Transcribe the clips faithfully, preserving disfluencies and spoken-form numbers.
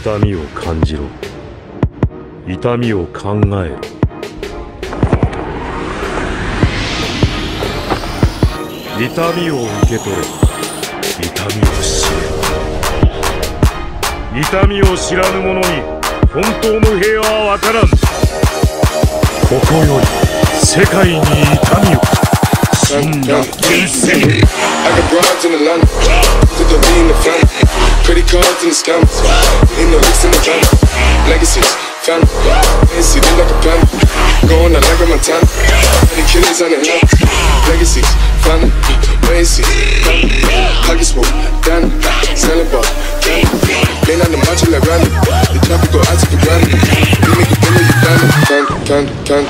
痛みを感じろ。痛みを考えろ。痛みを受け取れ。痛みを知れ。痛みを知らぬ者に本当の平和はわからん。ここより世界に痛みを。真の厳選。 I got broads in the line, to the V in the front, credit cards in the scams, in the licks in the van, legacies, fam, and see them like a plan, going out like a Montana, the killers on the hand, legacies, fam, wait see, pockets full, down, selling ball, been on the macho like Randy, the traffic go out to the granny, you make a bullet, you plan, plan, plan, plan.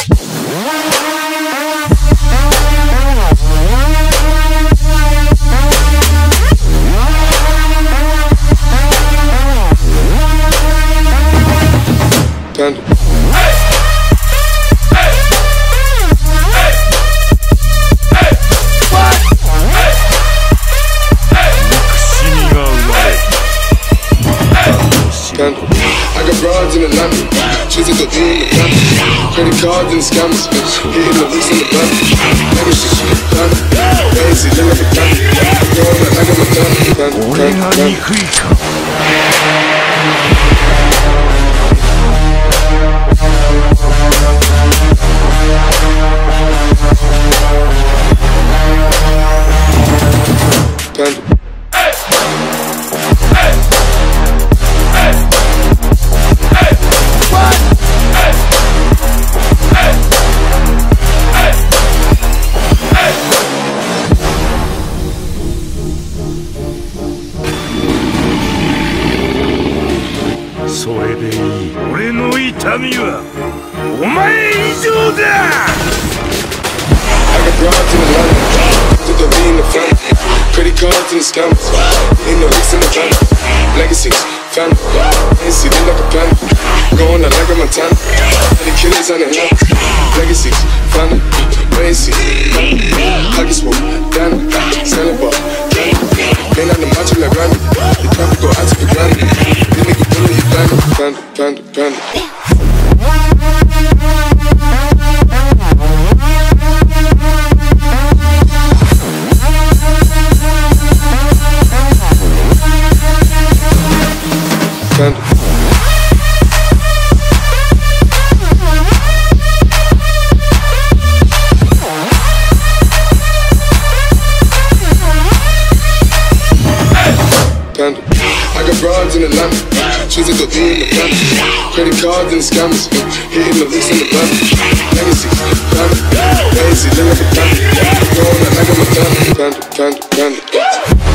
Panda. Hey! Hey! Hey! Hey! What? Hey! Hey! Panda. I got broads in the London, choosing the D in the family, credit cards and the scammers, hitting the lease in the bank, legacy, panda, lazy, look like a panda, going out like a Montana, panda, panda, panda. それでいい。俺の痛みはお前以上だ。 I got broads in the line, to the V in the front, credit cards and the scams, in the licks in the van, legacies, fam, and see them like a plan, going out like a Montana, the killers on the hand, legacies, fam, wait see, pockets full, down, selling ball, been on the macho like Randy, the traffic go out to the granny, you make a bullet, you panda, panda, panda, panda. Panda. Panda. I got broads in the lamp, choosing the D in the family, credit cards and the scammers, hitting the lease in the van, legacies, panda, lazy, look like a panda, going out like a Montana, panda, panda, panda.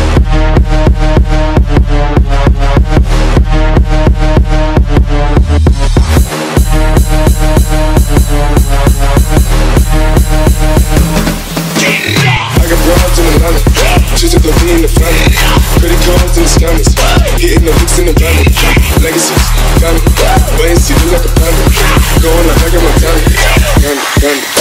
Choosing the V in the family, credit cards and the scammers, hitting the licks in the van, legacies, family, wait and see, look like a panda, going out like a Montana, panda, panda.